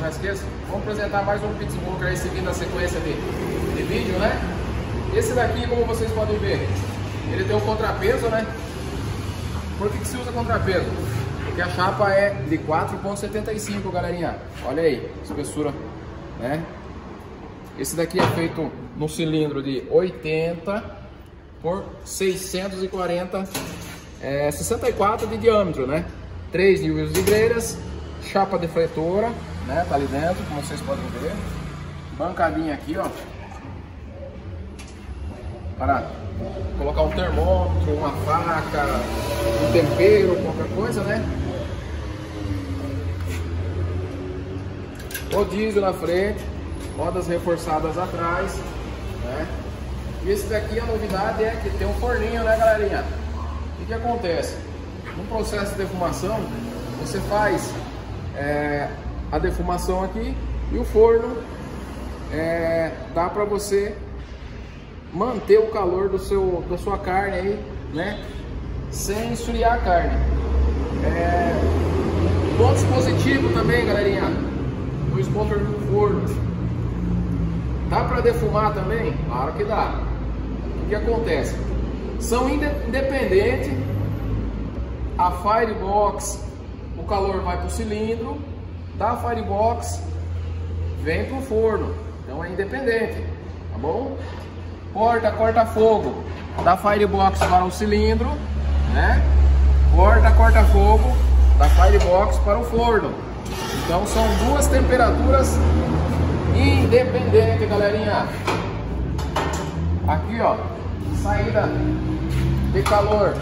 churrasqueiros. Vamos apresentar mais um pit smoker aí, seguindo a sequência de vídeo, né? Esse daqui, como vocês podem ver, ele tem um contrapeso, né? Por que se usa contrapeso? Porque a chapa é de 4,75, galerinha. Olha aí, espessura, né? Esse daqui é feito no cilindro de 80 por 640, 64 de diâmetro, né? 3 níveis de grelhas, chapa defletora, né? Tá ali dentro, como vocês podem ver. Bancadinha aqui, ó, para colocar um termômetro, uma faca, um tempero, qualquer coisa, né? Rodízio na frente, rodas reforçadas atrás, né? E esse daqui, a novidade é que tem um forninho, né, galerinha? O que acontece? No processo de defumação, você faz a defumação aqui e o forno dá para você manter o calor da sua carne aí, né? Sem esfriar a carne. Pontos positivos também, galerinha, o smoker no forno. Dá para defumar também? Claro que dá. O que acontece? São independentes. A firebox, o calor vai para o cilindro, da firebox vem para o forno. Então é independente, tá bom? Corta-fogo da firebox para o cilindro, né? Corta-fogo da firebox para o forno. Então são duas temperaturas independentes, galerinha. Aqui, ó, saída de calor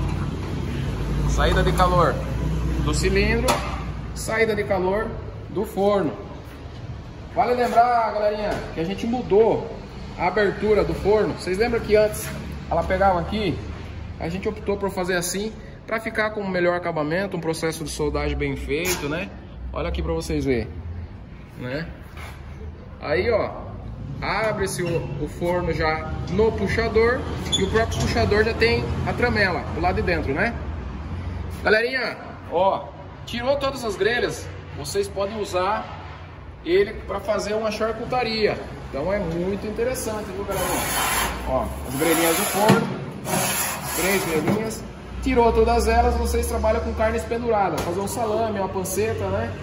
do cilindro, saída de calor do forno. Vale lembrar, galerinha, que a gente mudou a abertura do forno. Vocês lembram que antes ela pegava aqui? A gente optou por fazer assim para ficar com um melhor acabamento, um processo de soldagem bem feito, né? Olha aqui para vocês verem, né? Aí, ó, abre-se o forno já no puxador e o próprio puxador já tem a tramela do lado de dentro, né? Galerinha, ó, tirou todas as grelhas, vocês podem usar ele para fazer uma charcutaria. Então é muito interessante, viu, galerinha? Ó, as grelhinhas do forno, 3 grelhinhas. Tirou todas elas, vocês trabalham com carnes penduradas, fazer um salame, uma panceta, né?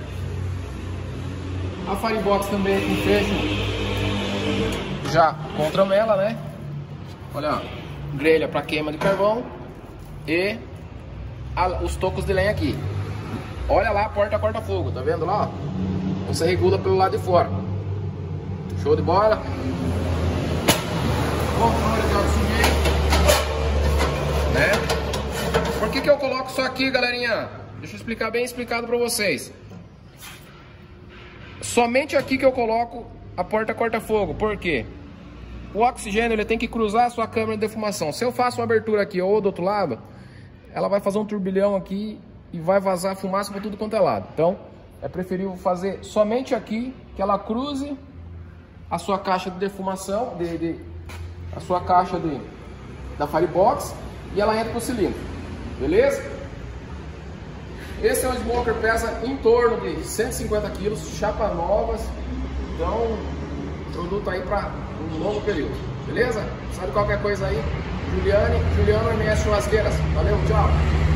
A firebox também com fecho já com tramela, né? Olha, ó, grelha para queima de carvão e os tocos de lenha aqui. Olha lá a porta corta-fogo, tá vendo lá? Ó? Você regula pelo lado de fora. Show de bola. Controle de oxigênio, né? Por que eu coloco só aqui, galerinha? Deixa eu explicar bem explicado para vocês. Somente aqui que eu coloco a porta corta-fogo. Por quê? O oxigênio ele tem que cruzar a sua câmara de defumação. Se eu faço uma abertura aqui ou do outro lado, ela vai fazer um turbilhão aqui e vai vazar fumaça para tudo quanto é lado. Então, é preferível fazer somente aqui, que ela cruze a sua caixa de defumação, a sua caixa da firebox, e ela entra para o cilindro. Beleza? Esse é um smoker, pesa em torno de 150 kg, chapa novas. Então, o produto aí para um longo período. Beleza? Sabe qualquer coisa aí? Juliano MS Churrasqueiras. Valeu, tchau!